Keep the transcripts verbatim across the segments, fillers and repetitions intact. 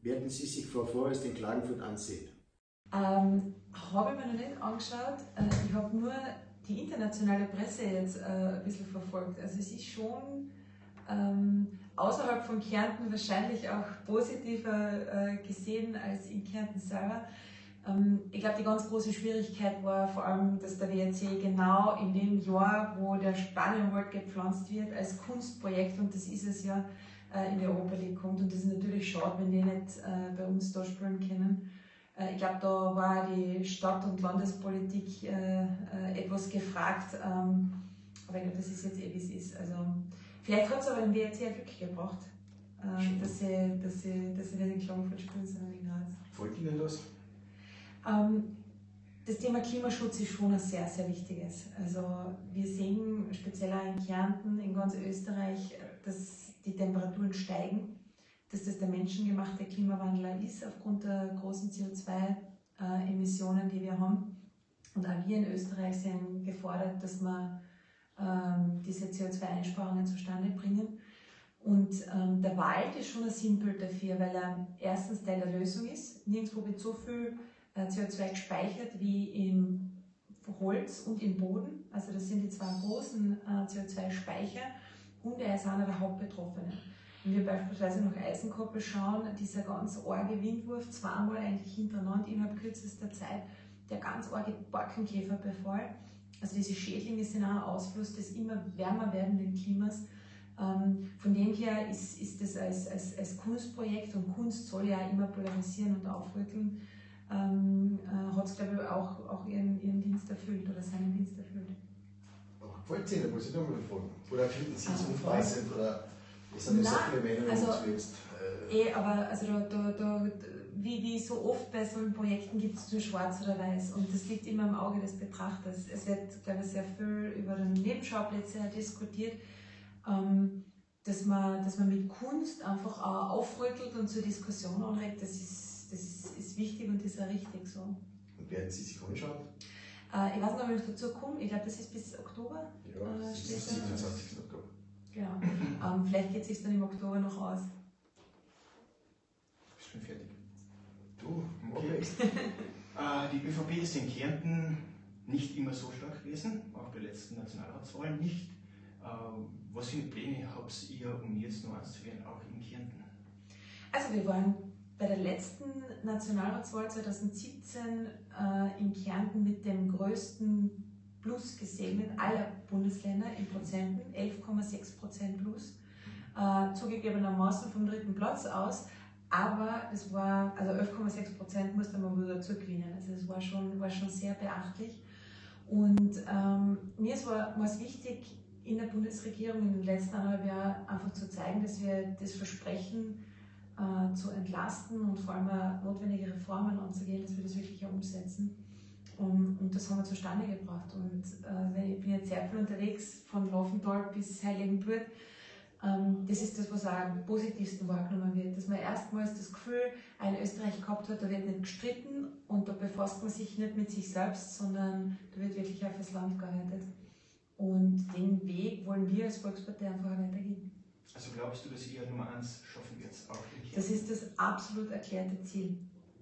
Werden Sie sich Frau Forrest in Klagenfurt ansehen? Ähm, habe ich mir noch nicht angeschaut. Äh, ich habe nur die internationale Presse jetzt äh, ein bisschen verfolgt. Also es ist schon ähm, außerhalb von Kärnten wahrscheinlich auch positiver äh, gesehen als in Kärnten selber. Ähm, ich glaube, die ganz große Schwierigkeit war vor allem, dass der W R C genau in dem Jahr, wo der Spanienwald gepflanzt wird, als Kunstprojekt, und das ist es ja, in die Europa League kommt, und das ist natürlich schade, wenn die nicht äh, bei uns da spielen können. Äh, ich glaube, da war die Stadt- und Landespolitik äh, äh, etwas gefragt, ähm, aber ich glaube, das ist jetzt eh, wie es ist. Also, vielleicht hat es aber dem W R C ein Glück gebracht, äh, dass, sie, dass, sie, dass sie nicht in Klagenfurt spielen, sondern in Graz. Folgt Ihnen das? Ähm, das Thema Klimaschutz ist schon ein sehr, sehr wichtiges. Also wir sehen speziell auch in Kärnten, in ganz Österreich, dass die Temperaturen steigen, dass das der menschengemachte Klimawandel ist aufgrund der großen C O zwei Emissionen, die wir haben. Und auch wir in Österreich sind gefordert, dass wir ähm, diese C O zwei Einsparungen zustande bringen. Und ähm, der Wald ist schon ein Sinnbild dafür, weil er erstens Teil der Lösung ist. Nirgendwo wird so viel äh, C O zwei gespeichert wie in Holz und im Boden. Also das sind die zwei großen äh, C O zwei Speicher. Und er ist einer der Hauptbetroffenen. Wenn wir beispielsweise nach Eisenkoppel schauen, dieser ganz arge Windwurf, zweimal eigentlich hintereinander innerhalb kürzester Zeit, der ganz arge Borkenkäferbefall. Also diese Schädlinge sind auch ein Ausfluss des immer wärmer werdenden Klimas. Ähm, von dem her ist, ist das als, als, als Kunstprojekt, und Kunst soll ja immer polarisieren und aufrütteln, ähm, äh, hat es, glaube ich, auch, auch ihren, ihren Dienst erfüllt oder seinen Dienst erfüllt. Gefällt es Ihnen, muss ich nochmal fragen? Oder finden Sie es unpassend? Oder sind das Nein, so viele Meinungen also, dazu jetzt? Äh, eh, aber also da, da, da, wie, wie so oft bei solchen Projekten gibt es nur schwarz oder weiß, und das liegt immer im Auge des Betrachters. Es wird, glaube ich, sehr viel über den Nebenschauplätze diskutiert, ähm, dass, man, dass man mit Kunst einfach auch aufrüttelt und zur Diskussion anregt. Das ist, das ist, ist wichtig und ist auch richtig so. Und werden Sie sich anschauen? Äh, ich weiß nicht, ob ich dazu komme. Ich glaube, das ist bis Oktober. Ja, äh, das ist siebenundzwanzigsten Oktober. Genau. Ähm, vielleicht geht es sich dann im Oktober noch aus. Ist schon fertig. Du, okay. äh, die ÖVP ist in Kärnten nicht immer so stark gewesen, auch bei der letzten Nationalratswahl nicht. Äh, was für Pläne habt ihr, um jetzt noch eins zu werden, auch in Kärnten? Also wir waren bei der letzten Nationalratswahl zweitausendsiebzehn äh, in Kärnten mit dem größten Plus gesegnet aller Bundesländer in Prozenten, elf Komma sechs Prozent plus, äh, zugegebenermaßen vom dritten Platz aus, aber es war, also elf Komma sechs Prozent musste man wieder zurückgewinnen, also es war schon, war schon sehr beachtlich. Und ähm, mir war es wichtig, in der Bundesregierung in den letzten eineinhalb Jahren einfach zu zeigen, dass wir das Versprechen äh, zu entlasten und vor allem auch notwendige Reformen anzugehen, dass wir das wirklich auch umsetzen. Und, und das haben wir zustande gebracht. Und äh, ich bin jetzt sehr viel unterwegs, von Laufenthal bis Heiligenburg. Ähm, das ist das, was auch am positivsten wahrgenommen wird. Dass man erstmals das Gefühl in Österreich gehabt hat, da wird nicht gestritten und da befasst man sich nicht mit sich selbst, sondern da wird wirklich auch fürs Land gearbeitet. Und den Weg wollen wir als Volkspartei einfach weitergehen. Also glaubst du, dass ihr Nummer eins schaffen wird, auch in Kärnten? Das ist das absolut erklärte Ziel.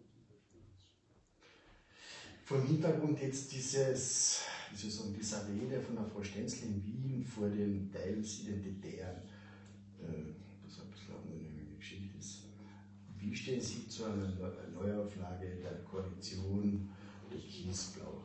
Vom Hintergrund jetzt dieses, wie soll ich sagen, dieser Rede von der Frau Stenzel in Wien vor den teils Identitären, äh, was ein bisschen eine unangenehme Geschichte ist. Wie stehen Sie zu einer Neuauflage der Koalition Türkis-Blau?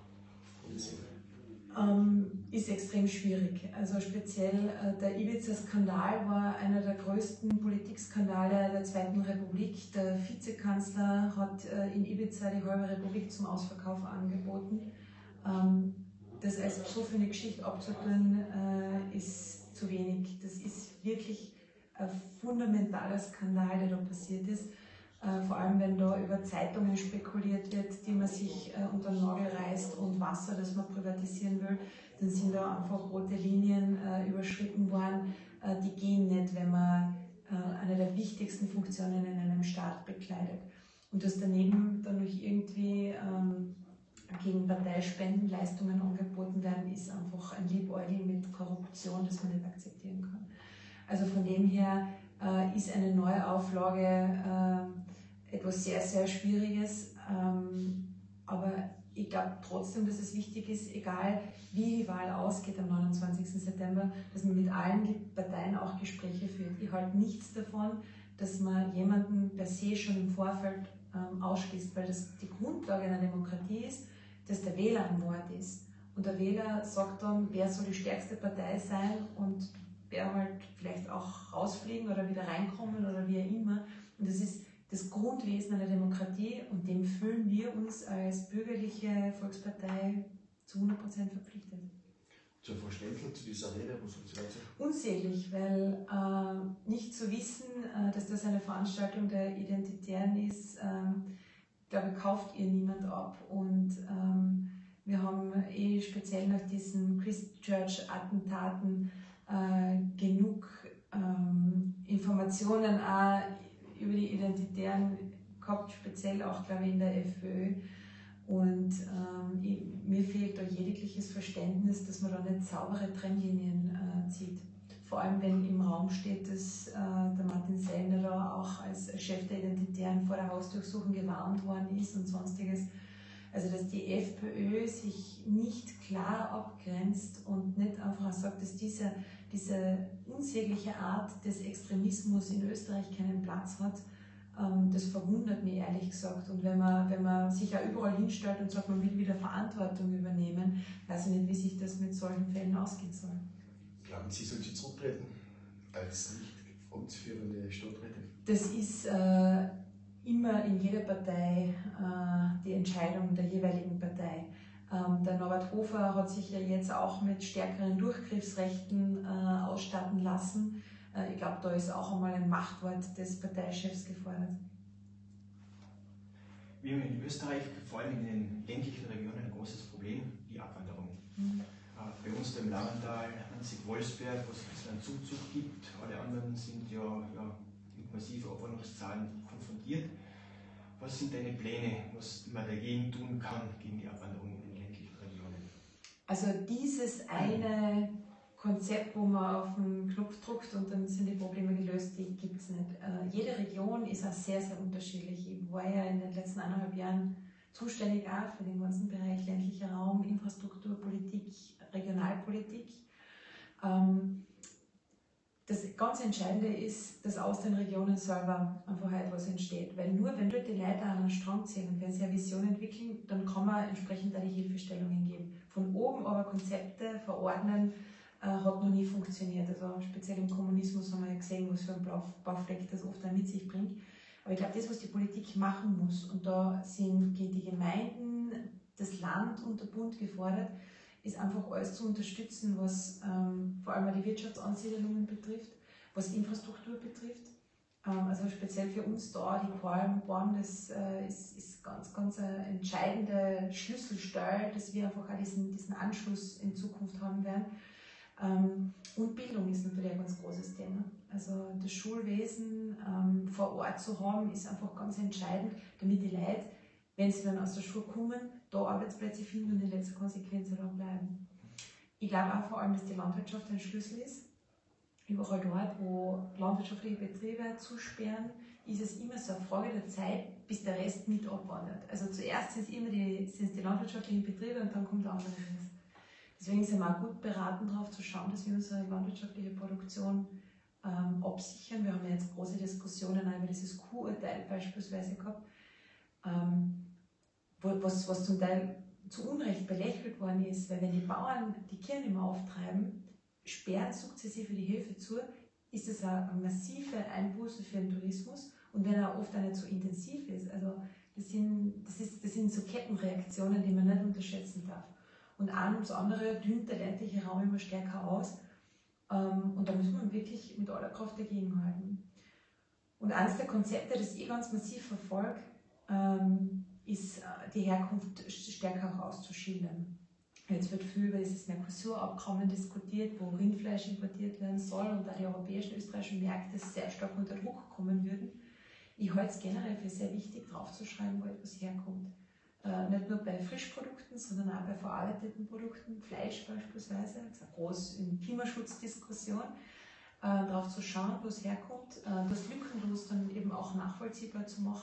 Ähm, ist extrem schwierig. Also speziell äh, der Ibiza-Skandal war einer der größten Politikskandale der Zweiten Republik. Der Vizekanzler hat äh, in Ibiza die halbe Republik zum Ausverkauf angeboten. Ähm, das als so für eine Geschichte abzutun, äh, ist zu wenig. Das ist wirklich ein fundamentaler Skandal, der da passiert ist. Vor allem, wenn da über Zeitungen spekuliert wird, die man sich äh, unter den Nagel reißt, und Wasser, das man privatisieren will, dann sind da einfach rote Linien äh, überschritten worden. Äh, die gehen nicht, wenn man äh, eine der wichtigsten Funktionen in einem Staat bekleidet. Und dass daneben dann noch irgendwie ähm, gegen Parteispendenleistungen angeboten werden, ist einfach ein Liebäugeln mit Korruption, das man nicht akzeptieren kann. Also von dem her äh, ist eine Neuauflage äh, etwas sehr, sehr Schwieriges. Ähm, aber ich glaube trotzdem, dass es wichtig ist, egal wie die Wahl ausgeht am neunundzwanzigsten September, dass man mit allen Parteien auch Gespräche führt. Ich halte nichts davon, dass man jemanden per se schon im Vorfeld ähm, ausschließt, weil das die Grundlage einer Demokratie ist, dass der Wähler an Bord ist. Und der Wähler sagt dann, wer soll die stärkste Partei sein und wer halt vielleicht auch rausfliegen oder wieder reinkommen oder wie auch immer. Und das ist das Grundwesen einer Demokratie und dem fühlen wir uns als bürgerliche Volkspartei zu hundert Prozent verpflichtet. Zur Frau Stendl, zu dieser Rede, was sagt sie dazu? Unsäglich, weil äh, nicht zu wissen, äh, dass das eine Veranstaltung der Identitären ist, äh, glaube ich, kauft ihr niemand ab. Und ähm, wir haben eh speziell nach diesen Christchurch-Attentaten äh, genug ähm, Informationen auch über die Identitären gehabt, speziell auch, glaube ich, in der FPÖ. Und ähm, ich, mir fehlt da jegliches Verständnis, dass man da nicht saubere Trennlinien äh, zieht. Vor allem, wenn im Raum steht, dass äh, der Martin Sellner da auch als Chef der Identitären vor der Hausdurchsuchung gewarnt worden ist und sonstiges. Also, dass die FPÖ sich nicht klar abgrenzt und nicht einfach sagt, dass diese, diese unsägliche Art des Extremismus in Österreich keinen Platz hat, ähm, das verwundert mich ehrlich gesagt. Und wenn man, wenn man sich ja überall hinstellt und sagt, man will wieder Verantwortung übernehmen, weiß ich nicht, wie sich das mit solchen Fällen ausgehen soll. Glauben Sie, soll sie zurücktreten als nicht amtsführende Stadträtin? Das ist äh, immer in jeder Partei äh, die Entscheidung der jeweiligen Partei. Ähm, der Norbert Hofer hat sich ja jetzt auch mit stärkeren Durchgriffsrechten äh, ausstatten lassen. Äh, ich glaube, da ist auch einmal ein Machtwort des Parteichefs gefordert. Wir haben in Österreich, vor allem in den ländlichen Regionen, ein großes Problem, die Abwanderung. Mhm. Äh, bei uns da im Lauental, Anzig-Wolfsberg, wo es ein bisschen einen Zuzug gibt, alle anderen sind ja, ja mit massiven Abwanderungszahlen konfrontiert. Was sind deine Pläne, was man dagegen tun kann, gegen die Abwanderung in den ländlichen Regionen? Also dieses eine Konzept, wo man auf den Knopf drückt und dann sind die Probleme gelöst, die gibt es nicht. Äh, jede Region ist auch sehr, sehr unterschiedlich. Ich war ja in den letzten eineinhalb Jahren zuständig auch für den ganzen Bereich ländlicher Raum, Infrastrukturpolitik, Regionalpolitik. Ähm, Das ganz Entscheidende ist, dass aus den Regionen selber einfach etwas entsteht. Weil nur wenn dort die Leute an einen Strang ziehen und wenn sie eine Vision entwickeln, dann kann man entsprechend da die Hilfestellungen geben. Von oben aber Konzepte verordnen, äh, hat noch nie funktioniert. Also speziell im Kommunismus haben wir ja gesehen, was für ein Baufleck das oft mit sich bringt. Aber ich glaube, das, was die Politik machen muss, und da sind die Gemeinden, das Land und der Bund gefordert, ist einfach alles zu unterstützen, was ähm, vor allem die Wirtschaftsansiedelungen betrifft, was Infrastruktur betrifft. Ähm, also speziell für uns da, die Qualmbahn, das äh, ist, ist ganz, ganz eine entscheidende Schlüsselstelle, dass wir einfach auch diesen, diesen Anschluss in Zukunft haben werden. Ähm, und Bildung ist natürlich ein ganz großes Thema. Also das Schulwesen ähm, vor Ort zu haben, ist einfach ganz entscheidend, damit die Leute, wenn sie dann aus der Schule kommen, da Arbeitsplätze finden und in letzter Konsequenz dann bleiben. Ich glaube auch vor allem, dass die Landwirtschaft ein Schlüssel ist. Überall dort, wo landwirtschaftliche Betriebe zusperren, ist es immer so eine Frage der Zeit, bis der Rest mit abwandert. Also zuerst sind es immer die, sind es die landwirtschaftlichen Betriebe und dann kommt der andere Rest. Deswegen sind wir auch gut beraten, darauf zu schauen, dass wir unsere landwirtschaftliche Produktion ähm, absichern. Wir haben ja jetzt große Diskussionen über dieses Kuhurteil beispielsweise gehabt. Ähm, Was, was zum Teil zu Unrecht belächelt worden ist, weil wenn die Bauern die Kühe immer auftreiben, sperren sukzessive die Höfe zu, ist das eine massive Einbuße für den Tourismus und wenn er oft auch nicht so intensiv ist. Also das sind, das ist, das sind so Kettenreaktionen, die man nicht unterschätzen darf. Und ein ums andere dünnt der ländliche Raum immer stärker aus und da muss man wirklich mit aller Kraft dagegenhalten. Und eines der Konzepte, das ich ganz massiv verfolge, ist die Herkunft stärker herauszuschildern. Jetzt wird viel über dieses Mercosur-Abkommen diskutiert, wo Rindfleisch importiert werden soll und da die europäischen, österreichischen Märkte sehr stark unter Druck kommen würden. Ich halte es generell für sehr wichtig, draufzuschreiben, wo etwas herkommt. Äh, nicht nur bei Frischprodukten, sondern auch bei verarbeiteten Produkten, Fleisch beispielsweise, das ist eine große Klimaschutzdiskussion, äh, darauf zu schauen, wo es herkommt, äh, das lückenlos dann eben auch nachvollziehbar zu machen,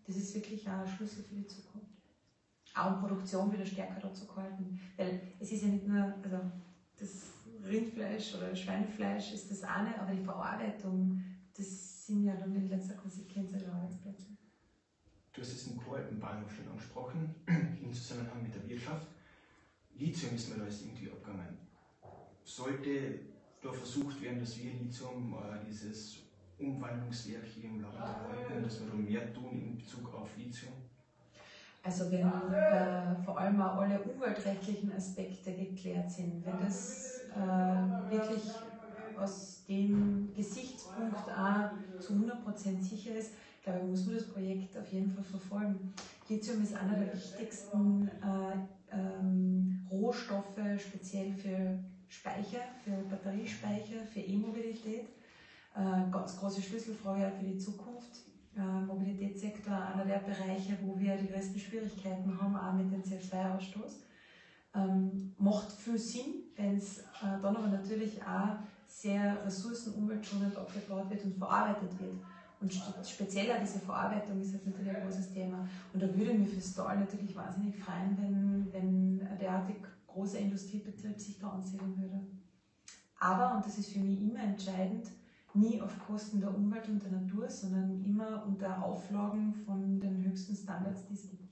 das ist wirklich ein Schlüssel für die Zukunft. Auch um Produktion wieder stärker dazu gehalten. Weil es ist ja nicht nur, also das Rindfleisch oder Schweinefleisch ist das eine, aber die Verarbeitung, das sind ja dann in letzter Konsequenz die Arbeitsplätze. Du hast es im Koalpenbahnhof schon angesprochen, im Zusammenhang mit der Wirtschaft. Lithium ist mir da jetzt irgendwie abgegangen. Sollte da versucht werden, dass wir Lithium, äh, dieses Umwandlungswerk hier im Land erhalten, dass wir da mehr tun in Bezug auf Lithium? Also wenn äh, vor allem auch alle umweltrechtlichen Aspekte geklärt sind, wenn das äh, wirklich aus dem Gesichtspunkt auch zu hundert Prozent sicher ist, glaube ich, muss man das Projekt auf jeden Fall verfolgen. Lithium ist einer der wichtigsten äh, ähm, Rohstoffe, speziell für Speicher, für Batteriespeicher, für E-Mobilität. Äh, ganz große Schlüsselfrage auch für die Zukunft. Äh, Mobilitätssektor, einer der Bereiche, wo wir die größten Schwierigkeiten haben, auch mit dem C O zwei Ausstoß. Ähm, macht viel Sinn, wenn es äh, dann aber natürlich auch sehr ressourcen- und umweltschonend abgebaut wird und verarbeitet wird. Und speziell auch diese Verarbeitung ist jetzt natürlich ein großes Thema. Und da würde mich für Stahl natürlich wahnsinnig freuen, wenn, wenn ein derartig großer Industriebetrieb sich da ansiedeln würde. Aber, und das ist für mich immer entscheidend, nie auf Kosten der Umwelt und der Natur, sondern immer unter Auflagen von den höchsten Standards, die es gibt.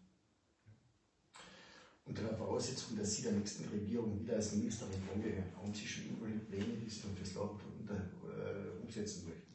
Unter der Voraussetzung, dass Sie der nächsten Regierung wieder als Ministerin angehören, haben Sie schon irgendwelche Pläne, die Sie dann fürs Land unter, äh, umsetzen möchten?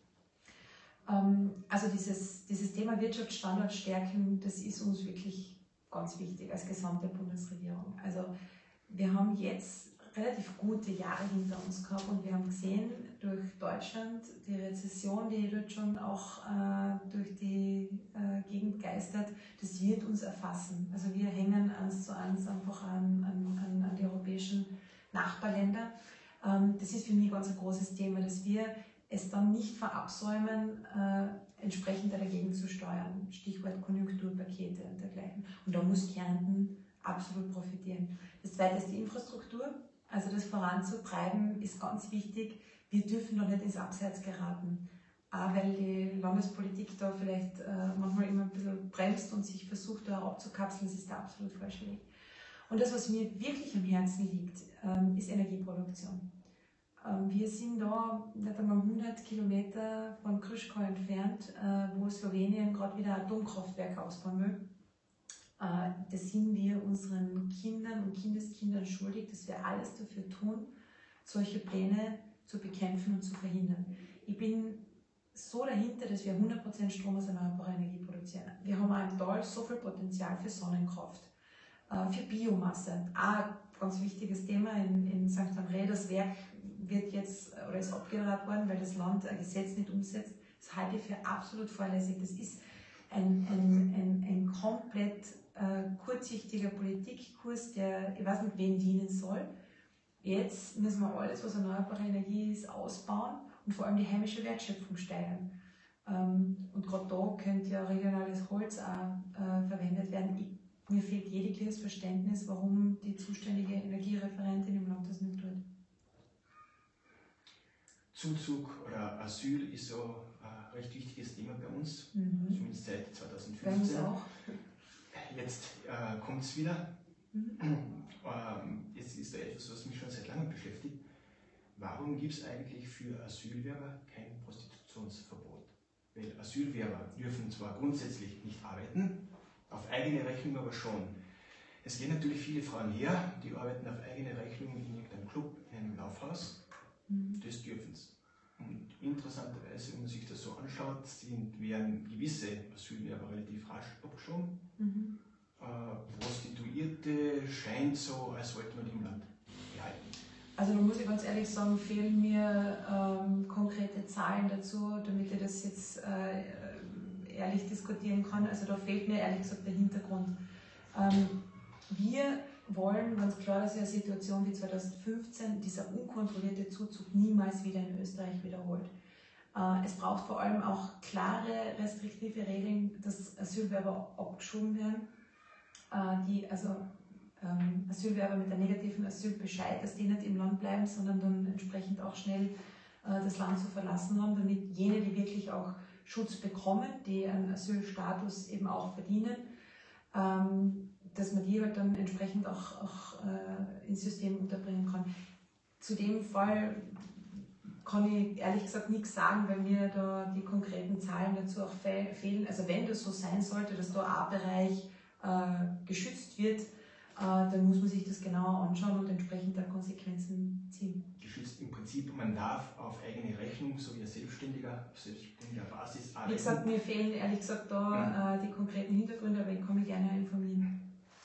Ähm, also dieses, dieses Thema Wirtschaftsstandort stärken, das ist uns wirklich ganz wichtig als gesamte Bundesregierung. Also wir haben jetzt relativ gute Jahre hinter uns gehabt und wir haben gesehen, durch Deutschland, die Rezession, die dort schon auch äh, durch die äh, Gegend geistert, das wird uns erfassen. Also wir hängen eins zu eins einfach an, an, an die europäischen Nachbarländer. Ähm, das ist für mich ganz ein großes Thema, dass wir es dann nicht verabsäumen, äh, entsprechend dagegen zu steuern. Stichwort Konjunkturpakete und dergleichen. Und da muss Kärnten absolut profitieren. Das zweite ist die Infrastruktur. Also das voranzutreiben ist ganz wichtig. Wir dürfen da nicht ins Abseits geraten. Auch weil die Landespolitik da vielleicht äh, manchmal immer ein bisschen bremst und sich versucht, da abzukapseln, das ist der absolut falsche Weg. Und das, was mir wirklich am Herzen liegt, ähm, ist Energieproduktion. Ähm, wir sind da nicht einmal hundert Kilometer von Krško entfernt, äh, wo Slowenien gerade wieder ein Atomkraftwerk ausbauen will. Äh, das sind wir unseren Kindern und Kindeskindern schuldig, dass wir alles dafür tun, solche Pläne zu bekämpfen und zu verhindern. Ich bin so dahinter, dass wir hundert Prozent Strom aus erneuerbarer Energie produzieren. Wir haben auch im Tal so viel Potenzial für Sonnenkraft, äh, für Biomasse. Auch ein ganz wichtiges Thema in, in Sankt André. Das Werk wird jetzt oder ist abgeraten worden, weil das Land ein Gesetz nicht umsetzt. Das halte ich für absolut fahrlässig. Das ist ein, ein, ein, ein komplett äh, kurzsichtiger Politikkurs, der ich weiß nicht, wem dienen soll. Jetzt müssen wir alles, was erneuerbare Energie ist, ausbauen und vor allem die heimische Wertschöpfung steigern. Ähm, und gerade da könnte ja regionales Holz auch äh, verwendet werden. Ich, mir fehlt jegliches Verständnis, warum die zuständige Energiereferentin im Land das nicht tut. Zuzug oder Asyl ist so ein recht wichtiges Thema bei uns, Mhm. zumindest seit zwanzig fünfzehn. Bei uns auch. Jetzt äh, kommt es wieder. Mhm. Ähm, jetzt ist da etwas, was mich schon seit langem beschäftigt. Warum gibt es eigentlich für Asylwerber kein Prostitutionsverbot? Weil Asylwerber dürfen zwar grundsätzlich nicht arbeiten, auf eigene Rechnung aber schon. Es gehen natürlich viele Frauen her, die arbeiten auf eigene Rechnung in irgendeinem Club, in einem Laufhaus. Mhm. Das dürfen sie. Und interessanterweise, wenn man sich das so anschaut, sind, werden gewisse Asylwerber relativ rasch abgeschoben. Mhm. Äh, Prostituierte scheint so, als wollte man die im Land behalten. Also da muss ich ganz ehrlich sagen, fehlen mir ähm, konkrete Zahlen dazu, damit ich das jetzt äh, ehrlich diskutieren kann. Also da fehlt mir ehrlich gesagt der Hintergrund. Ähm, wir wollen ganz klar, dass sich eine Situation wie zweitausendfünfzehn, dieser unkontrollierte Zuzug, niemals wieder in Österreich wiederholt. Äh, es braucht vor allem auch klare, restriktive Regeln, dass Asylwerber abgeschoben werden, äh, die also ähm, Asylwerber mit einem negativen Asylbescheid, dass die nicht im Land bleiben, sondern dann entsprechend auch schnell äh, das Land zu verlassen haben, damit jene, die wirklich auch Schutz bekommen, die einen Asylstatus eben auch verdienen, ähm, dass man die halt dann entsprechend auch, auch äh, ins System unterbringen kann. Zu dem Fall kann ich ehrlich gesagt nichts sagen, weil mir da die konkreten Zahlen dazu auch fe fehlen. Also wenn das so sein sollte, dass da ein Bereich äh, geschützt wird, äh, dann muss man sich das genauer anschauen und entsprechend dann Konsequenzen ziehen. Geschützt im Prinzip, man darf auf eigene Rechnung, so wie ein Selbstständiger, auf selbstständiger Basis arbeiten. Wie gesagt, mir fehlen ehrlich gesagt da äh, die konkreten Hintergründe, aber ich kann mich gerne informieren.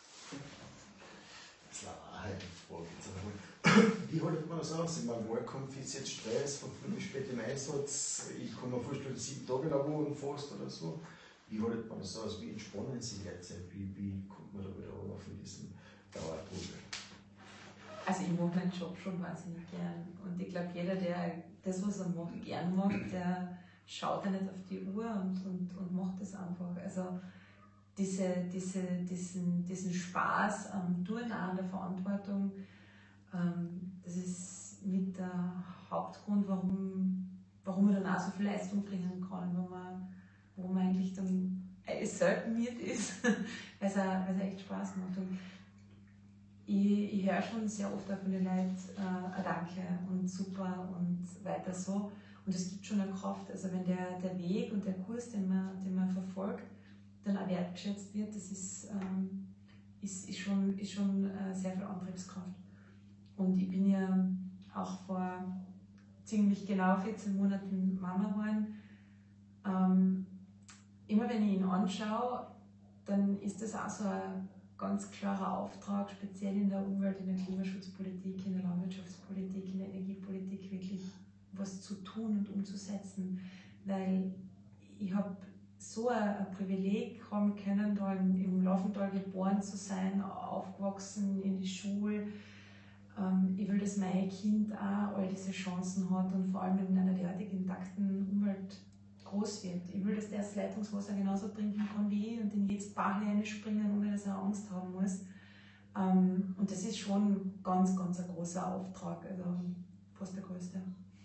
Das ist eine Frage. Wie haltet man das aus? Ich meine, Wahlkampf ist jetzt Stress, von früh bis spät im Einsatz. Ich kann mir vorstellen, sieben Tage in der Woche fast oder so. Wie haltet man das aus? Wie entspannen Sie derzeit? Wie, wie kommt man da wieder runter von diesem Dauerdruck? Also ich mache meinen Job schon wahnsinnig gern. Und ich glaube, jeder, der das, was er macht, gern macht, der schaut ja nicht auf die Uhr und, und, und macht das einfach. Also diese, diese, diesen, diesen Spaß am Tun, auch an der Verantwortung, ähm, das ist mit der Hauptgrund, warum, warum man dann auch so viel Leistung bringen kann, wo man, wo man eigentlich dann selten mit ist, weil es auch, weil es echt Spaß macht. Und ich, ich höre schon sehr oft auch von den Leuten äh, Danke und super und weiter so. Und es gibt schon eine Kraft. Also wenn der, der Weg und der Kurs, den man, den man verfolgt, dann auch wertgeschätzt wird, das ist, ähm, ist, ist schon, ist schon äh, sehr viel Antriebskraft. Und ich bin ja auch vor ziemlich genau vierzehn Monaten Mama geworden. Ähm, immer wenn ich ihn anschaue, dann ist das auch so ein ganz klarer Auftrag, speziell in der Umwelt-, in der Klimaschutzpolitik, in der Landwirtschaftspolitik, in der Energiepolitik wirklich was zu tun und umzusetzen. Weil ich habe so ein, ein Privileg haben können, da im, im Laufental geboren zu sein, aufgewachsen in die Schule. Ähm, ich will, dass mein Kind auch all diese Chancen hat und vor allem in einer derartig intakten Umwelt groß wird. Ich will, dass der das Leitungswasser genauso trinken kann wie ich und in jedes Bach springen, ohne dass er Angst haben muss. Ähm, und das ist schon ganz, ganz ein großer Auftrag, also fast der größte.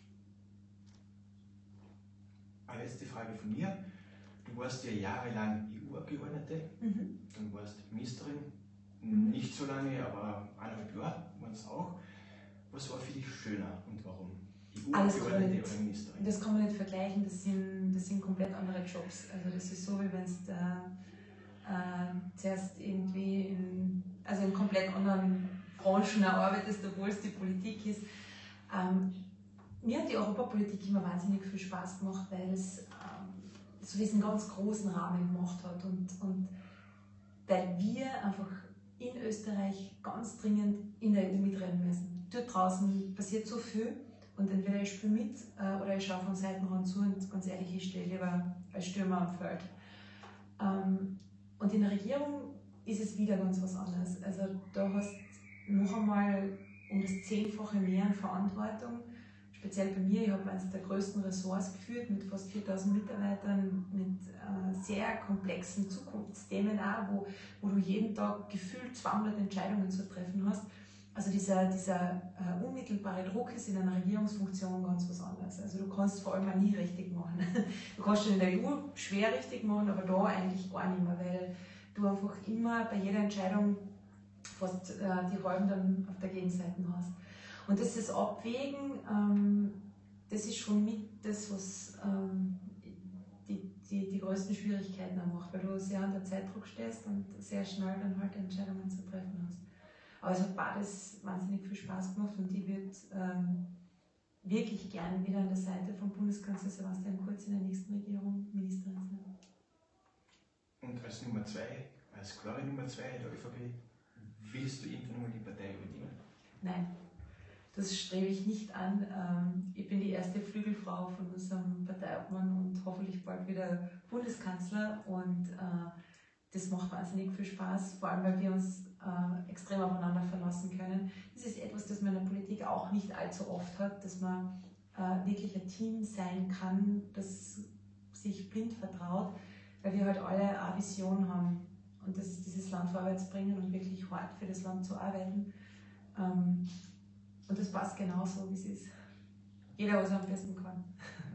Eine letzte Frage von mir. Du warst ja jahrelang E U-Abgeordnete, Mhm. dann warst Ministerin, Mhm. nicht so lange, aber eineinhalb Jahre waren es auch. Was war für dich schöner und warum? E U-Abgeordnete oder Ministerin? Das kann man nicht vergleichen, das sind, das sind komplett andere Jobs. Also das ist so, wie wenn du äh, äh, zuerst irgendwie in, also in komplett anderen Branchen arbeitest, obwohl es die Politik ist. Ähm, mir hat die Europapolitik immer wahnsinnig viel Spaß gemacht, weil es ähm, so diesen ganz großen Rahmen gemacht hat und, und weil wir einfach in Österreich ganz dringend in der E U mitreden müssen. Dort draußen passiert so viel und entweder ich spiele mit äh, oder ich schaue vom Seitenrand zu und ganz ehrlich, ich stehe lieber als Stürmer am Feld. Ähm, und in der Regierung ist es wieder ganz was anderes. Also da hast du noch einmal um das Zehnfache mehr an Verantwortung. Speziell bei mir, ich habe eines der größten Ressorts geführt mit fast viertausend Mitarbeitern, mit äh, sehr komplexen Zukunftsthemen auch, wo, wo du jeden Tag gefühlt zweihundert Entscheidungen zu treffen hast. Also dieser, dieser äh, unmittelbare Druck ist in einer Regierungsfunktion ganz was anderes. Also du kannst vor allem auch nie richtig machen. Du kannst schon in der E U schwer richtig machen, aber da eigentlich gar nicht mehr, weil du einfach immer bei jeder Entscheidung fast äh, die halben dann auf der Gegenseite hast. Und das ist Abwägen, ähm, das ist schon mit das, was ähm, die, die, die größten Schwierigkeiten auch macht, weil du sehr unter Zeitdruck stehst und sehr schnell dann halt Entscheidungen zu treffen hast. Aber es hat beides wahnsinnig viel Spaß gemacht und ich würde ähm, wirklich gerne wieder an der Seite von Bundeskanzler Sebastian Kurz in der nächsten Regierung Ministerin sein. Und als Nummer zwei, als klare Nummer zwei der ÖVP, willst du irgendwann mal die Partei übernehmen? Nein. Das strebe ich nicht an. Ich bin die erste Flügelfrau von unserem Parteiobmann und hoffentlich bald wieder Bundeskanzler. Und das macht wahnsinnig viel Spaß, vor allem weil wir uns extrem aufeinander verlassen können. Das ist etwas, das man in der Politik auch nicht allzu oft hat, dass man wirklich ein Team sein kann, das sich blind vertraut, weil wir halt alle eine Vision haben. Und das ist dieses Land vorwärts bringen und wirklich hart für das Land zu arbeiten. Und das passt genauso, wie es ist. Jeder, was er am besten kann.